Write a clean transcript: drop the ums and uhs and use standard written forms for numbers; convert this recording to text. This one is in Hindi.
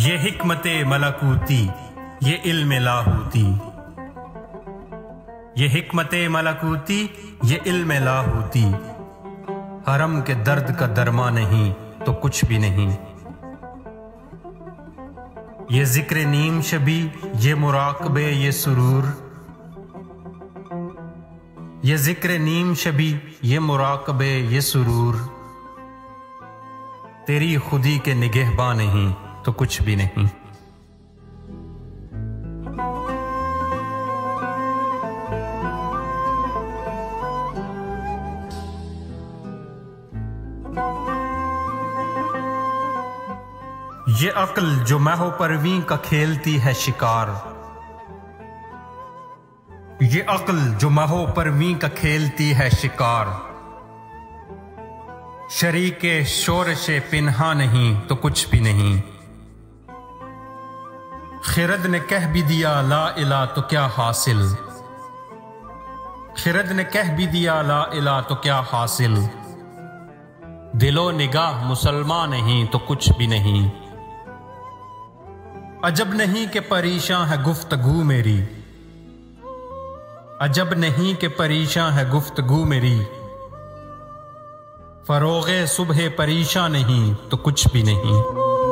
ये हिकमत मलकूती, ये इल्म लाहूती। ये हिकमत मलकूती, ये इल्म लाहूती। हरम के दर्द का दरमा नहीं तो कुछ भी नहीं। ये जिक्र नीम शबी, ये मुराकबे, ये सुरूर। ये जिक्र नीम शबी, ये मुराकबे, ये सुरूर। तेरी खुदी के निगहबान नहीं तो कुछ भी नहीं। ये अक्ल जो महव परवीं का खेलती है शिकार। ये अक्ल जो महव परवीं का खेलती है शिकार। शरीके शोरशे पिन्हा नहीं तो कुछ भी नहीं। खिरद ने कह भी दिया ला इला तो क्या हासिल। खिरद ने कह भी दिया ला इला तो क्या हासिल। दिलो निगाह मुसलमान नहीं तो कुछ भी नहीं। अजब नहीं कि परेशान है गुफ्तगू मेरी। अजब नहीं कि परेशान है गुफ्तगू मेरी। फरोगे सुबह परेशान नहीं तो कुछ भी नहीं।